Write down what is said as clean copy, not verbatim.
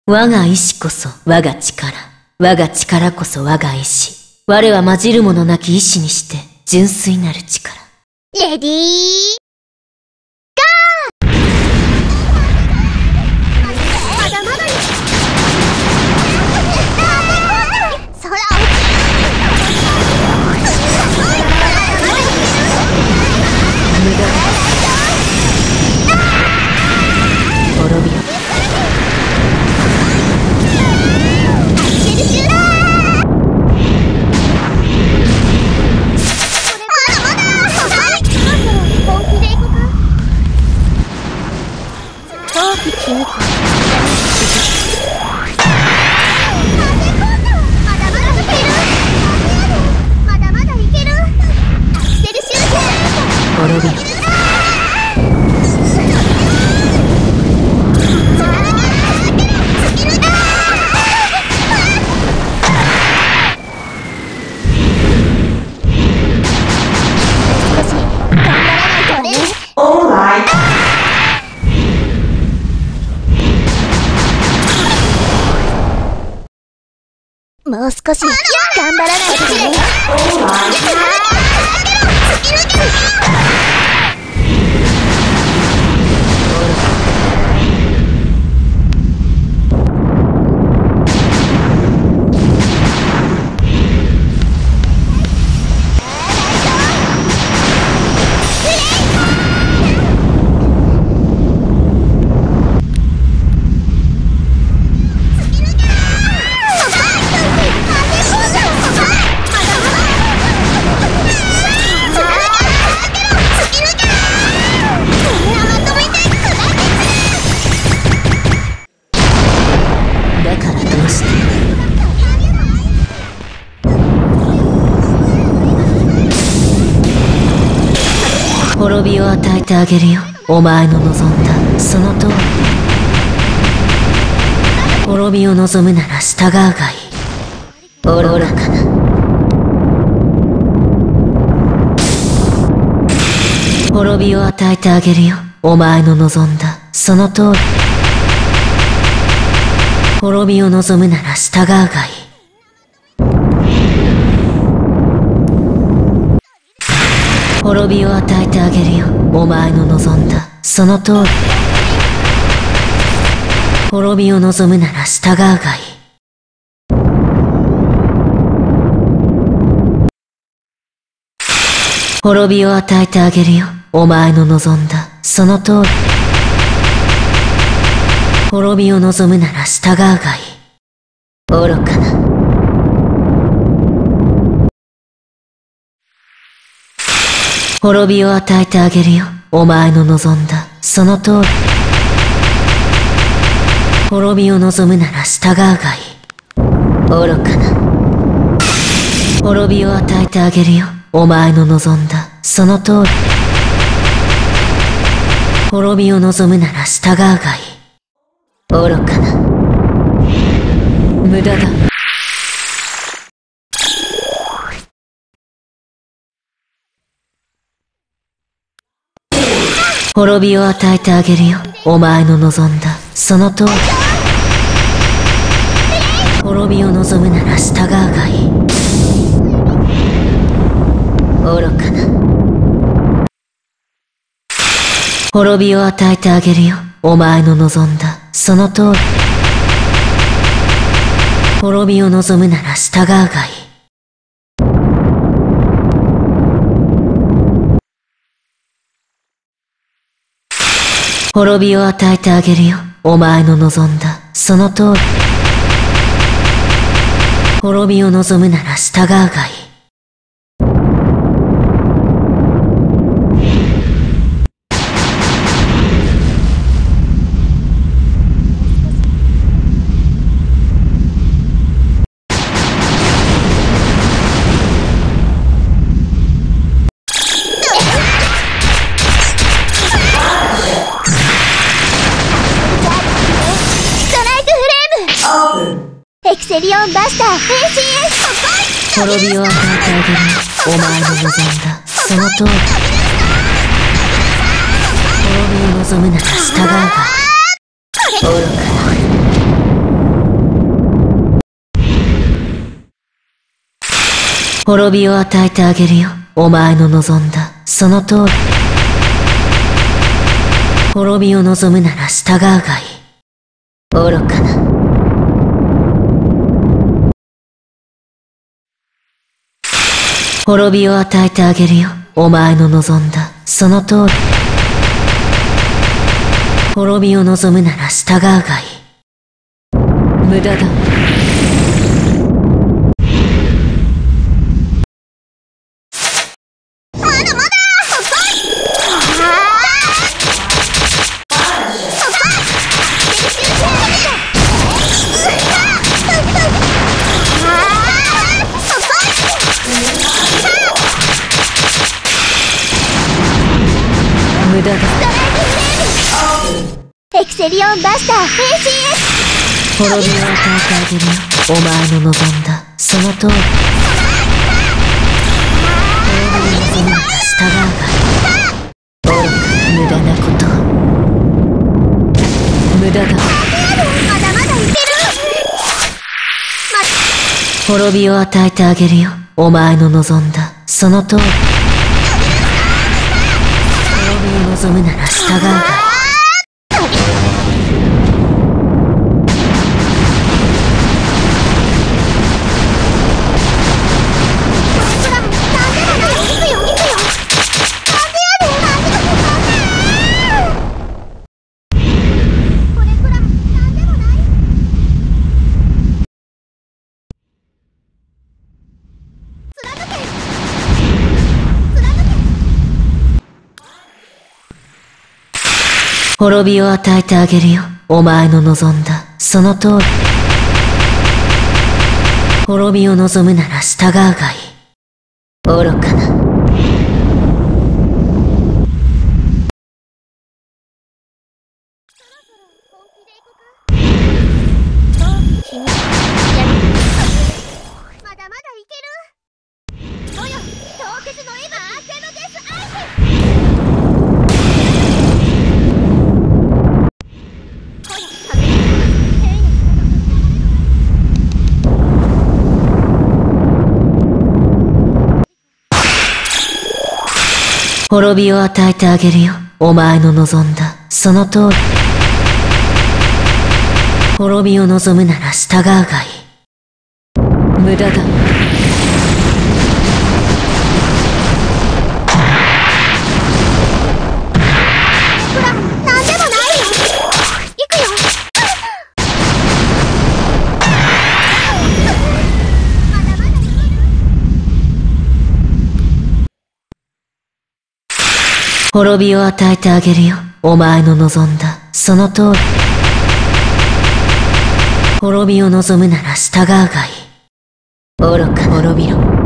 我が意志こそ我が力。我が力こそ我が意志。我は混じるものなき意志にして純粋なる力。 レディーまだまだ空を無駄だ。滅びろ。 もう少し頑張らないとね。 滅びを与えてあげるよ。お前の望んだその通り。滅びを望むなら従うがいい。愚かな。滅びを与えてあげるよ。お前の望んだその通り。滅びを望むなら従うがいい。滅びを与えてあげるよ。お前の望んだその通り。滅びを望むなら従うがいい。滅びを与えてあげるよ。お前の望んだその通り。滅びを望むなら従うがいい。愚かな。滅びを与えてあげるよ。お前の望んだその通り。滅びを望むなら従うがいい。愚かな。滅びを与えてあげるよ。お前の望んだその通り。滅びを望むなら従うがいい。愚かな。無駄だ。滅びを与えてあげるよ。お前の望んだその通り。滅びを望むなら従うがいい。愚かな。滅びを与えてあげるよ。お前の望んだその通り。滅びを望むなら従うがいい。滅びを与えてあげるよ。お前の望んだその通り。滅びを望むなら従うがいい。 エクセリオンバスター変身。 滅びを与えてあげるよ。お前の望んだその通り。滅びを望むなら従うが愚かな。 滅びを与えてあげるよ。お前の望んだその通り。滅びを望むなら従うがいい。愚かな。滅びを与えてあげるよ。お前の望んだその通り。滅びを望むなら従うがいい。無駄だ。無駄だ。 エクセリオンバスター変身へ。 滅びを与えてあげるよ。お前の望んだその通り。滅びを望むなら従うがいい。愚か。無駄なこと。無駄だ。 まだまだいける。 滅びを与えてあげるよ。お前の望んだその通り。滅びを望むなら従うがいい。滅びを与えてあげるよ。お前の望んだその通り。滅びを望むなら従うがいい。愚かな。 まだまだいける。およ、凍結の今アーケードデスアイテム。 滅びを与えてあげるよ。お前の望んだその通り。滅びを望むなら従うがいい。無駄だ。 ほら、なんでもないよ。行くよ。まだまだいける。 滅びを与えてあげるよ。お前の望んだその通り。滅びを望むなら従うがいい。愚かな。滅びろ。